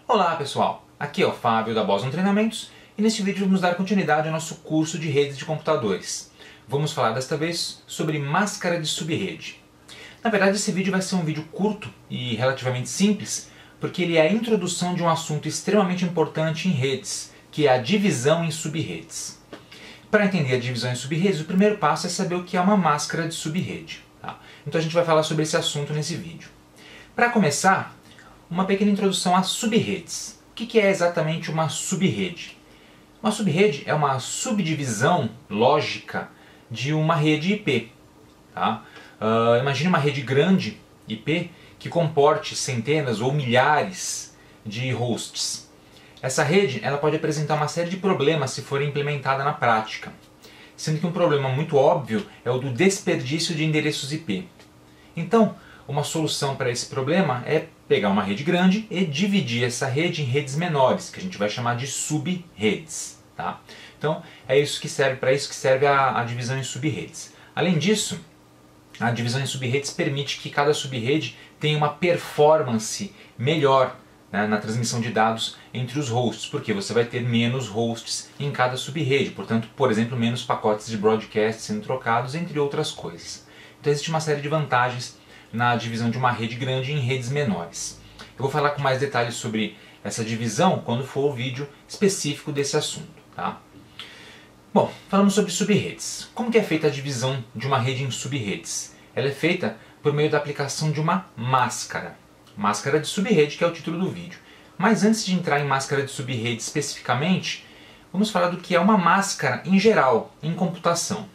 Olá pessoal, aqui é o Fábio da Boson Treinamentos e neste vídeo vamos dar continuidade ao nosso curso de redes de computadores. Vamos falar desta vez sobre máscara de subrede. Na verdade esse vídeo vai ser um vídeo curto e relativamente simples porque ele é a introdução de um assunto extremamente importante em redes, que é a divisão em subredes. Para entender a divisão em subredes, o primeiro passo é saber o que é uma máscara de subrede. Tá? Então a gente vai falar sobre esse assunto nesse vídeo. Para começar, uma pequena introdução às subredes. O que é exatamente uma subrede? Uma subrede é uma subdivisão lógica de uma rede IP. Tá? Imagine uma rede grande IP que comporte centenas ou milhares de hosts. Essa rede ela pode apresentar uma série de problemas se for implementada na prática, sendo que um problema muito óbvio é o do desperdício de endereços IP. Então, uma solução para esse problema é pegar uma rede grande e dividir essa rede em redes menores, que a gente vai chamar de subredes. Tá? Então, é isso que serve, para isso que serve a divisão em subredes. Além disso, a divisão em subredes permite que cada subrede tenha uma performance melhor, né, na transmissão de dados entre os hosts, porque você vai ter menos hosts em cada subrede, portanto, por exemplo, menos pacotes de broadcast sendo trocados, entre outras coisas. Então existe uma série de vantagens na divisão de uma rede grande em redes menores. Eu vou falar com mais detalhes sobre essa divisão quando for o vídeo específico desse assunto. Tá? Bom, falamos sobre subredes. Como que é feita a divisão de uma rede em subredes? Ela é feita por meio da aplicação de uma máscara. Máscara de subrede, que é o título do vídeo. Mas antes de entrar em máscara de subrede especificamente, vamos falar do que é uma máscara em geral, em computação.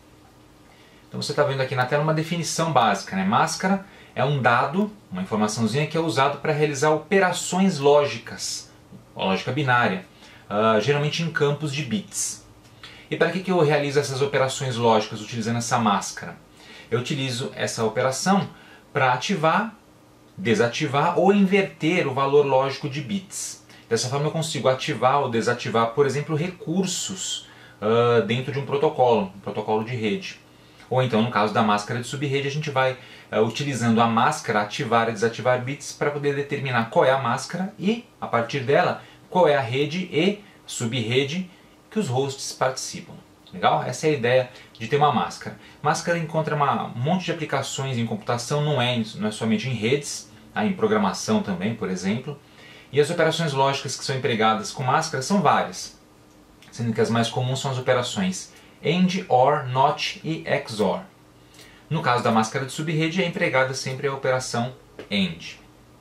Então você está vendo aqui na tela uma definição básica, né? Máscara é um dado, uma informaçãozinha que é usado para realizar operações lógicas, lógica binária, geralmente em campos de bits. E para que eu realizo essas operações lógicas utilizando essa máscara? Eu utilizo essa operação para ativar, desativar ou inverter o valor lógico de bits. Dessa forma eu consigo ativar ou desativar, por exemplo, recursos dentro de um protocolo de rede. Ou então, no caso da máscara de subrede, a gente vai, utilizando a máscara, ativar e desativar bits para poder determinar qual é a máscara e, a partir dela, qual é a rede e subrede que os hosts participam. Legal? Essa é a ideia de ter uma máscara. Máscara encontra um monte de aplicações em computação, não é somente em redes, em programação também, por exemplo. E as operações lógicas que são empregadas com máscara são várias, sendo que as mais comuns são as operações AND, OR, NOT e XOR. No caso da máscara de subrede é empregada sempre a operação AND.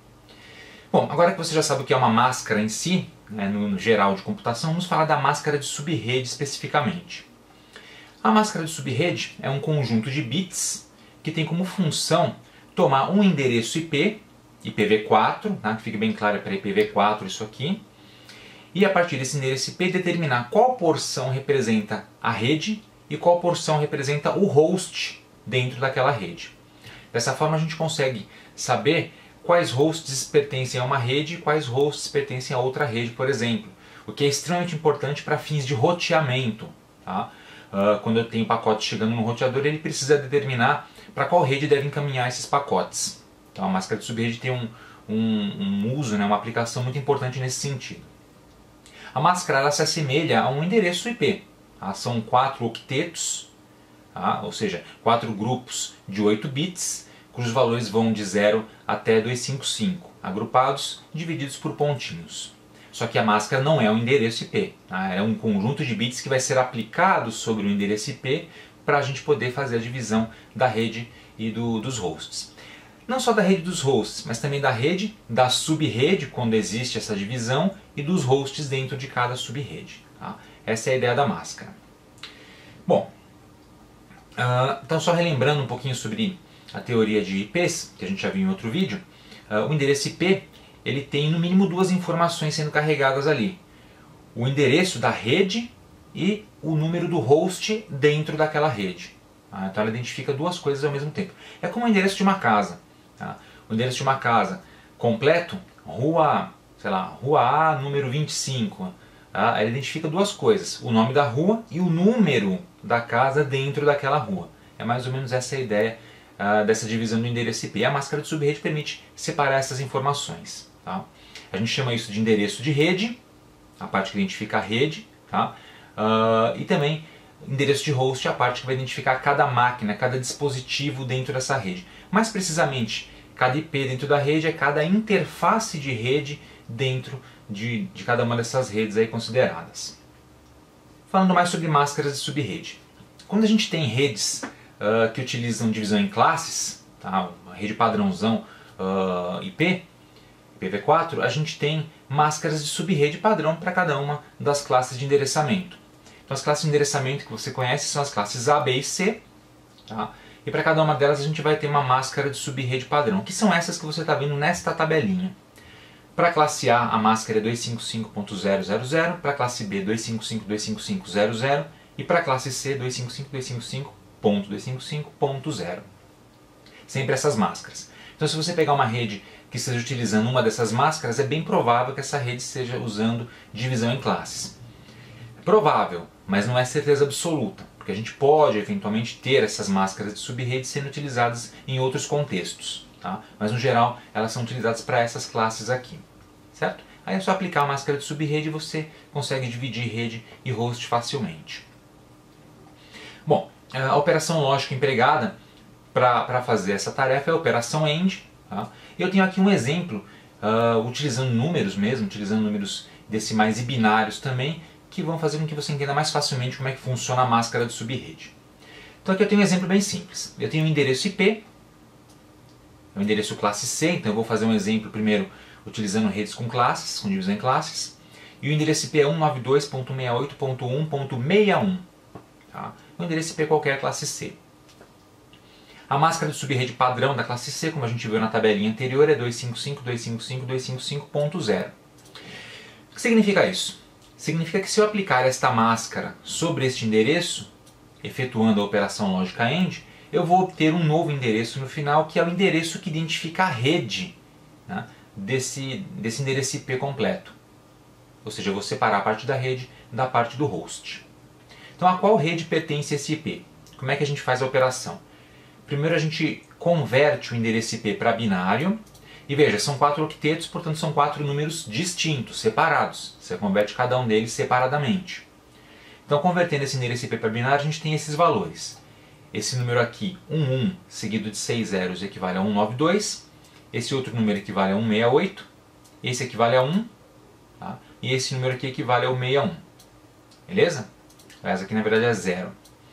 Bom, agora que você já sabe o que é uma máscara em si, né, no geral de computação, vamos falar da máscara de subrede especificamente. A máscara de subrede é um conjunto de bits que tem como função tomar um endereço IP, IPv4, tá? Que fique bem claro, é para IPv4 isso aqui, e a partir desse endereço IP determinar qual porção representa a rede e qual porção representa o host dentro daquela rede. Dessa forma a gente consegue saber quais hosts pertencem a uma rede e quais hosts pertencem a outra rede, por exemplo. O que é extremamente importante para fins de roteamento. Tá? Quando eu tenho pacote chegando no roteador, ele precisa determinar para qual rede deve encaminhar esses pacotes. Então a máscara de subrede tem um uso, né, uma aplicação muito importante nesse sentido. A máscara ela se assemelha a um endereço IP. Tá? São 4 octetos, tá? Ou seja, 4 grupos de 8 bits, cujos valores vão de 0 até 255, agrupados, divididos por pontinhos. Só que a máscara não é um endereço IP, tá? É um conjunto de bits que vai ser aplicado sobre o endereço IP para a gente poder fazer a divisão da rede e dos hosts. Não só da rede dos hosts, mas também da rede, da subrede, quando existe essa divisão, e dos hosts dentro de cada subrede. Tá? Essa é a ideia da máscara. Bom, então só relembrando um pouquinho sobre a teoria de IPs, que a gente já viu em outro vídeo, o endereço IP ele tem no mínimo duas informações sendo carregadas ali. O endereço da rede e o número do host dentro daquela rede. Tá? Então ela identifica duas coisas ao mesmo tempo. É como o endereço de uma casa. Tá? O endereço de uma casa completo, rua A, número 25. Tá? Ela identifica duas coisas, o nome da rua e o número da casa dentro daquela rua. É mais ou menos essa a ideia dessa divisão do endereço IP. A máscara de subrede permite separar essas informações. Tá? A gente chama isso de endereço de rede, a parte que identifica a rede, tá? E também endereço de host, a parte que vai identificar cada máquina, cada dispositivo dentro dessa rede. Mais precisamente, cada IP dentro da rede é cada interface de rede dentro de cada uma dessas redes aí consideradas. Falando mais sobre máscaras de subrede. Quando a gente tem redes que utilizam divisão em classes, tá? Uma rede padrãozão IP, IPv4, a gente tem máscaras de subrede padrão para cada uma das classes de endereçamento. Então as classes de endereçamento que você conhece são as classes A, B e C, tá? E para cada uma delas a gente vai ter uma máscara de subrede padrão, que são essas que você está vendo nesta tabelinha. Para a classe A, a máscara é 255.000, para a classe B 255.255.00 e para a classe C 255.255.255.0. Sempre essas máscaras. Então se você pegar uma rede que esteja utilizando uma dessas máscaras, é bem provável que essa rede esteja usando divisão em classes. É provável, mas não é certeza absoluta, porque a gente pode eventualmente ter essas máscaras de subrede sendo utilizadas em outros contextos, tá? Mas no geral elas são utilizadas para essas classes aqui, certo? Aí é só aplicar a máscara de subrede e você consegue dividir rede e host facilmente. Bom, a operação lógica empregada para fazer essa tarefa é a operação AND. Tá? Eu tenho aqui um exemplo utilizando números mesmo, utilizando números decimais e binários também, que vão fazer com que você entenda mais facilmente como é que funciona a máscara de subrede. Então aqui eu tenho um exemplo bem simples. Eu tenho um endereço IP, é um endereço classe C, então eu vou fazer um exemplo primeiro utilizando redes com classes, com divisão em classes. E o endereço IP é 192.68.1.61. Tá? Um endereço IP qualquer classe C. A máscara de subrede padrão da classe C, como a gente viu na tabelinha anterior, é 255.255.255.0. O que significa isso? Significa que se eu aplicar esta máscara sobre este endereço, efetuando a operação lógica AND, eu vou obter um novo endereço no final, que é o endereço que identifica a rede, né, desse endereço IP completo. Ou seja, eu vou separar a parte da rede da parte do host. Então, a qual rede pertence esse IP? Como é que a gente faz a operação? Primeiro a gente converte o endereço IP para binário. E veja, são 4 octetos, portanto são 4 números distintos, separados. Você converte cada um deles separadamente. Então, convertendo esse endereço IP para binário, a gente tem esses valores. Esse número aqui, 11, seguido de 6 zeros, equivale a 192. Esse outro número equivale a 168. Esse equivale a 1. Tá? E esse número aqui equivale ao 61. Beleza? Essa aqui na verdade é 0.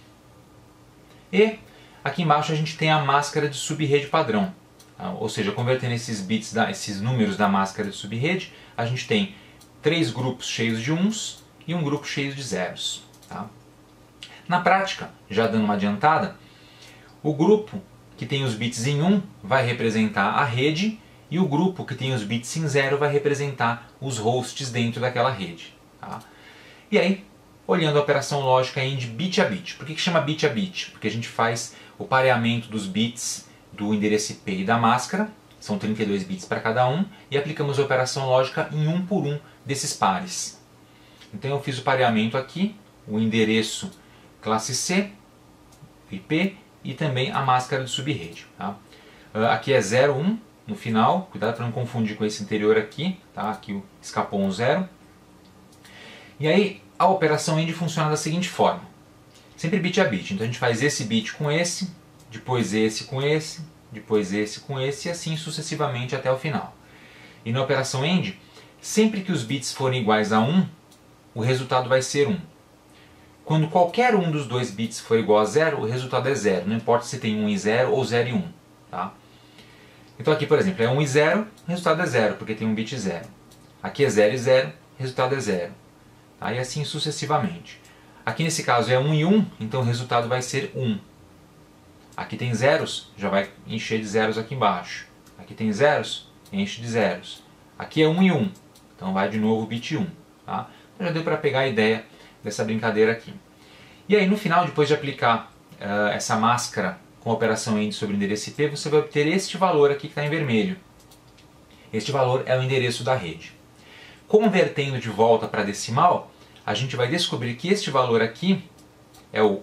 E aqui embaixo a gente tem a máscara de subrede padrão. Ou seja, convertendo esses bits, esses números da máscara de subrede, a gente tem 3 grupos cheios de 1s e um grupo cheio de zeros. Tá? Na prática, já dando uma adiantada, o grupo que tem os bits em 1 vai representar a rede e o grupo que tem os bits em 0 vai representar os hosts dentro daquela rede. Tá? E aí, olhando a operação lógica AND bit a bit. Por que chama bit a bit? Porque a gente faz o pareamento dos bits do endereço IP e da máscara, são 32 bits para cada um, e aplicamos a operação lógica em 1 por 1 desses pares. Então eu fiz o pareamento aqui, o endereço classe C, IP, e também a máscara de subrede. Tá? Aqui é 01 no final, cuidado para não confundir com esse anterior aqui, tá? Aqui escapou um 0. E aí a operação AND funciona da seguinte forma, sempre bit a bit, então a gente faz esse bit com esse, depois esse com esse, depois esse com esse, e assim sucessivamente até o final. E na operação AND, sempre que os bits forem iguais a 1, o resultado vai ser 1. Quando qualquer um dos dois bits for igual a 0, o resultado é 0, não importa se tem 1 e 0 ou 0 e 1. Tá? Então aqui, por exemplo, é 1 e 0, o resultado é 0, porque tem um bit 0. Aqui é 0 e 0, o resultado é 0. Tá? E assim sucessivamente. Aqui nesse caso é 1 e 1, então o resultado vai ser 1. Aqui tem zeros, já vai encher de zeros aqui embaixo. Aqui tem zeros, enche de zeros. Aqui é 1 e 1, então vai de novo o bit 1. Tá? Então já deu para pegar a ideia dessa brincadeira aqui. E aí no final, depois de aplicar essa máscara com a operação AND sobre o endereço IP, você vai obter este valor aqui que está em vermelho. Este valor é o endereço da rede. Convertendo de volta para decimal, a gente vai descobrir que este valor aqui é o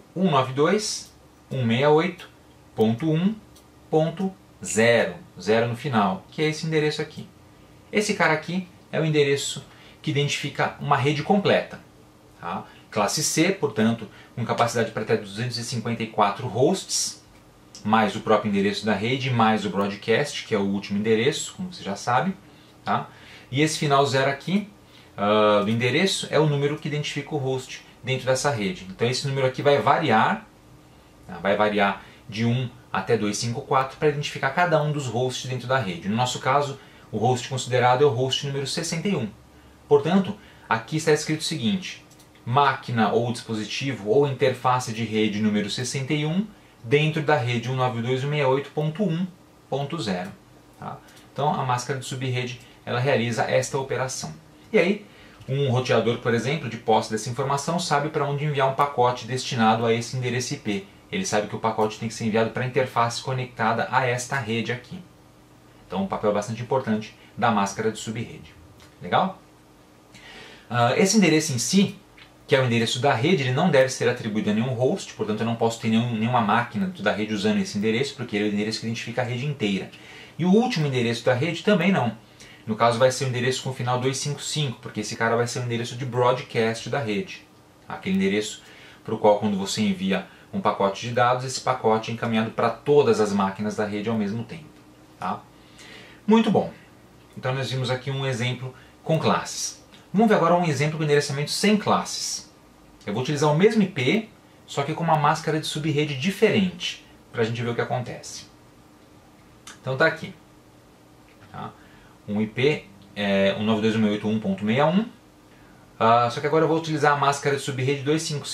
192.168.1.0, 0 no final, que é esse endereço aqui. Esse cara aqui é o endereço que identifica uma rede completa. Tá? Classe C, portanto, com capacidade para até 254 hosts, mais o próprio endereço da rede, mais o broadcast, que é o último endereço, como você já sabe. Tá? E esse final 0 aqui, do endereço, é o número que identifica o host dentro dessa rede. Então esse número aqui vai variar, tá? Vai variar de 1 até 254 para identificar cada um dos hosts dentro da rede. No nosso caso, o host considerado é o host número 61. Portanto, aqui está escrito o seguinte: máquina ou dispositivo ou interface de rede número 61 dentro da rede 192.168.1.0. Tá? Então a máscara de subrede ela realiza esta operação. E aí, um roteador, por exemplo, de posse dessa informação, sabe para onde enviar um pacote destinado a esse endereço IP. Ele sabe que o pacote tem que ser enviado para a interface conectada a esta rede aqui. Então um papel bastante importante da máscara de subrede. Legal? Esse endereço em si, que é o endereço da rede, ele não deve ser atribuído a nenhum host, portanto eu não posso ter nenhuma máquina dentro da rede usando esse endereço, porque ele é o endereço que identifica a rede inteira. E o último endereço da rede também não. No caso vai ser o endereço com o final 255, porque esse cara vai ser o endereço de broadcast da rede. Aquele endereço para o qual, quando você envia um pacote de dados, esse pacote é encaminhado para todas as máquinas da rede ao mesmo tempo. Tá? Muito bom. Então nós vimos aqui um exemplo com classes. Vamos ver agora um exemplo com endereçamento sem classes. Eu vou utilizar o mesmo IP, só que com uma máscara de subrede diferente, para a gente ver o que acontece. Então tá aqui. Tá? Um IP é 192.168.1.61. Só que agora eu vou utilizar a máscara de subrede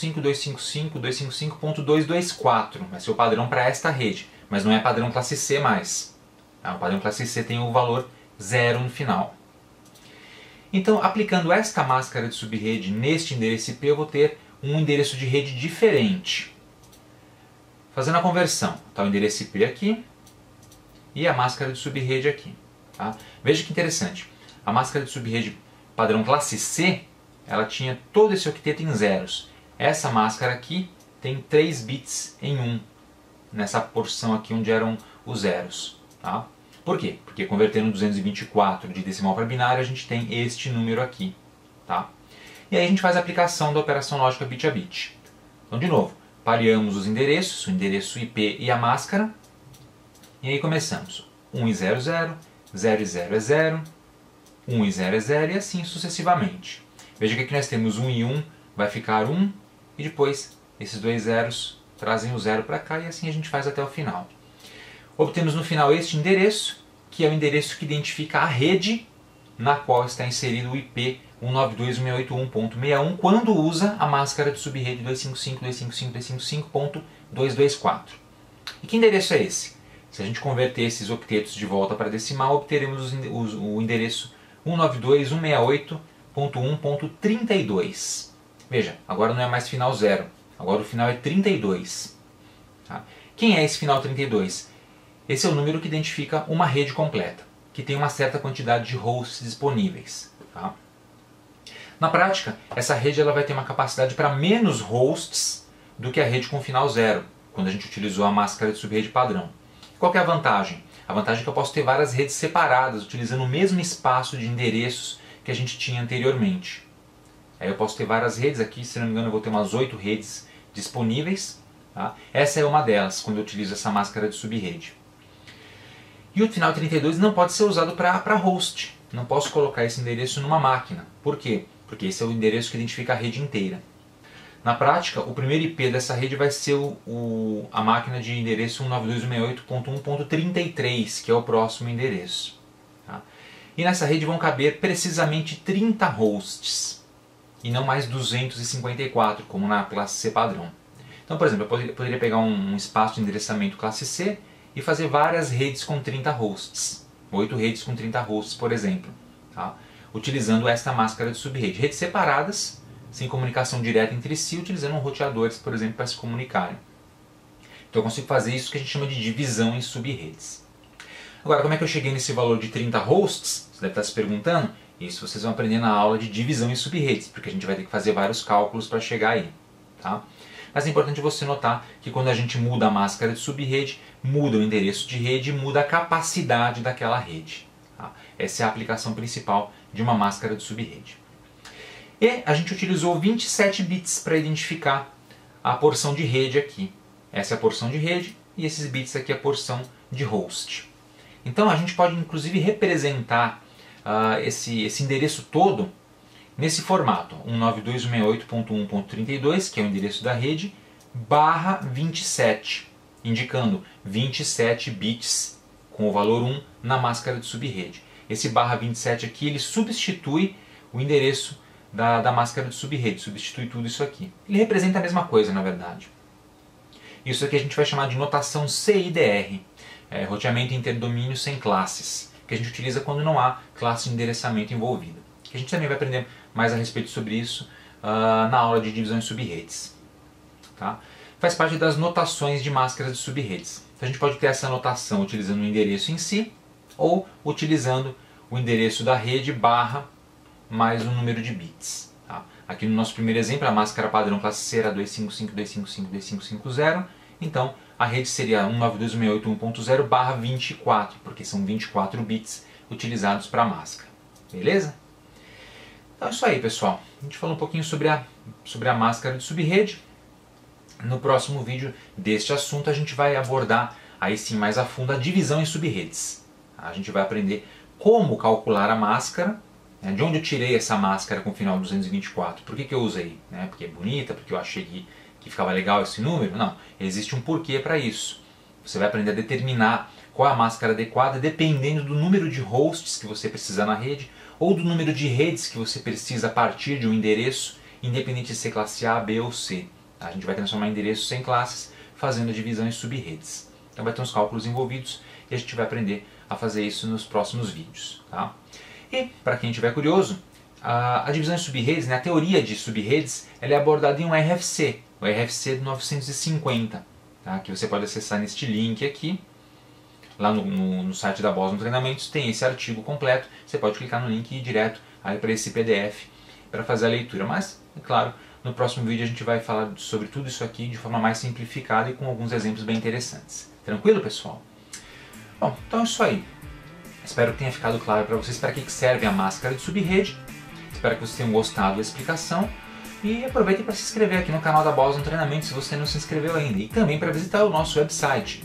255.255.225.224. Vai ser o padrão para esta rede, mas não é padrão classe C mais. Tá? O padrão classe C tem o valor 0 no final. Então, aplicando esta máscara de subrede neste endereço IP, eu vou ter um endereço de rede diferente. Fazendo a conversão, está o endereço IP aqui e a máscara de subrede aqui. Tá? Veja que interessante, a máscara de subrede padrão classe C, ela tinha todo esse octeto em zeros. Essa máscara aqui tem 3 bits em 1, nessa porção aqui onde eram os zeros. Tá? Por quê? Porque convertendo 224 de decimal para binário, a gente tem este número aqui. Tá? E aí a gente faz a aplicação da operação lógica bit a bit. Então, de novo, pareamos os endereços, o endereço IP e a máscara. E aí começamos. 1 e 0, 0, 0 e 0 é 0, 1 e 0 é 0 e assim sucessivamente. Veja que aqui nós temos 1 e 1, vai ficar 1, e depois esses dois zeros trazem o 0 para cá e assim a gente faz até o final. Obtemos no final este endereço, que é o endereço que identifica a rede na qual está inserido o IP 192.168.1.61 quando usa a máscara de subrede 255.255.225.224. E que endereço é esse? Se a gente converter esses octetos de volta para decimal, obteremos o endereço 192.168.1.32. Veja, agora não é mais final 0, agora o final é 32. Tá? Quem é esse final 32? Esse é o número que identifica uma rede completa, que tem uma certa quantidade de hosts disponíveis. Tá? Na prática, essa rede ela vai ter uma capacidade para menos hosts do que a rede com final 0, quando a gente utilizou a máscara de subrede padrão. Qual que é a vantagem? A vantagem é que eu posso ter várias redes separadas, utilizando o mesmo espaço de endereços que a gente tinha anteriormente. Aí eu posso ter várias redes aqui, se não me engano eu vou ter umas 8 redes disponíveis. Tá? Essa é uma delas, quando eu utilizo essa máscara de subrede. E o final 32 não pode ser usado para host. Não posso colocar esse endereço numa máquina. Por quê? Porque esse é o endereço que identifica a rede inteira. Na prática, o primeiro IP dessa rede vai ser a máquina de endereço 192.168.1.33, que é o próximo endereço. Tá? E nessa rede vão caber precisamente 30 hosts, e não mais 254, como na classe C padrão. Então, por exemplo, eu poderia pegar um espaço de endereçamento classe C e fazer várias redes com 30 hosts. 8 redes com 30 hosts, por exemplo. Tá? Utilizando esta máscara de subrede. Redes separadas, sem comunicação direta entre si, utilizando roteadores, por exemplo, para se comunicarem. Então eu consigo fazer isso que a gente chama de divisão em subredes. Agora, como é que eu cheguei nesse valor de 30 hosts? Você deve estar se perguntando. Isso vocês vão aprender na aula de divisão em subredes, porque a gente vai ter que fazer vários cálculos para chegar aí. Tá? Mas é importante você notar que quando a gente muda a máscara de subrede, muda o endereço de rede e muda a capacidade daquela rede. Tá? Essa é a aplicação principal de uma máscara de subrede. E a gente utilizou 27 bits para identificar a porção de rede aqui. Essa é a porção de rede e esses bits aqui é a porção de host. Então a gente pode inclusive representar esse endereço todo nesse formato, 192.168.1.32, que é o endereço da rede, barra 27, indicando 27 bits com o valor 1 na máscara de subrede. Esse barra 27 aqui, ele substitui o endereço da máscara de subrede, substitui tudo isso aqui. Ele representa a mesma coisa, na verdade. Isso aqui a gente vai chamar de notação CIDR, roteamento interdomínio sem classes, que a gente utiliza quando não há classe de endereçamento envolvida. Que a gente também vai aprender mais a respeito sobre isso na aula de divisão em subredes. Tá? Faz parte das notações de máscaras de subredes. Então, a gente pode ter essa notação utilizando o endereço em si, ou utilizando o endereço da rede barra mais um número de bits. Tá? Aqui no nosso primeiro exemplo, a máscara padrão classe C era 255.255.250, então a rede seria 192.168.1.0 barra 24, porque são 24 bits utilizados para a máscara. Beleza? Então é isso aí, pessoal. A gente falou um pouquinho sobre a máscara de subrede. No próximo vídeo deste assunto a gente vai abordar aí sim mais a fundo a divisão em subredes. A gente vai aprender como calcular a máscara, de onde eu tirei essa máscara com o final 224, por que eu usei? Porque é bonita, porque eu achei que ficava legal esse número? Não, existe um porquê para isso. Você vai aprender a determinar qual é a máscara adequada dependendo do número de hosts que você precisa na rede ou do número de redes que você precisa a partir de um endereço, independente de ser classe A, B ou C. A gente vai transformar endereços em classes fazendo a divisão em subredes. Então vai ter uns cálculos envolvidos e a gente vai aprender a fazer isso nos próximos vídeos. Tá? E, para quem estiver curioso, a divisão em subredes, a teoria de subredes, ela é abordada em um RFC, o RFC de 950, tá? Que você pode acessar neste link aqui. Lá no site da Boston Treinamentos tem esse artigo completo, você pode clicar no link e ir direto para esse PDF para fazer a leitura. Mas, é claro, no próximo vídeo a gente vai falar sobre tudo isso aqui de forma mais simplificada e com alguns exemplos bem interessantes. Tranquilo, pessoal? Bom, então é isso aí. Espero que tenha ficado claro para vocês para que serve a máscara de subrede. Espero que vocês tenham gostado da explicação. E aproveitem para se inscrever aqui no canal da Boston Treinamentos se você não se inscreveu ainda. E também para visitar o nosso website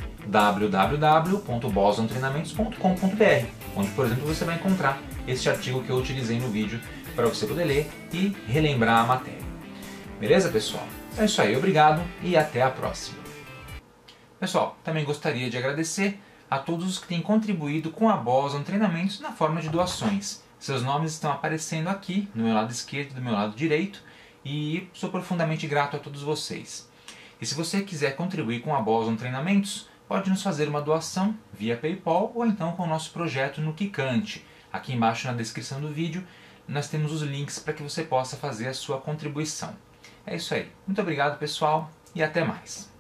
www.bostontreinamentos.com.br, onde, por exemplo, você vai encontrar este artigo que eu utilizei no vídeo para você poder ler e relembrar a matéria. Beleza, pessoal? É isso aí, obrigado e até a próxima. Pessoal, também gostaria de agradecer a todos os que têm contribuído com a Boston Treinamentos na forma de doações. Seus nomes estão aparecendo aqui, do meu lado esquerdo e do meu lado direito, e sou profundamente grato a todos vocês. E se você quiser contribuir com a Boston Treinamentos, pode nos fazer uma doação via PayPal ou então com o nosso projeto no Kikante. Aqui embaixo na descrição do vídeo nós temos os links para que você possa fazer a sua contribuição. É isso aí. Muito obrigado, pessoal, e até mais.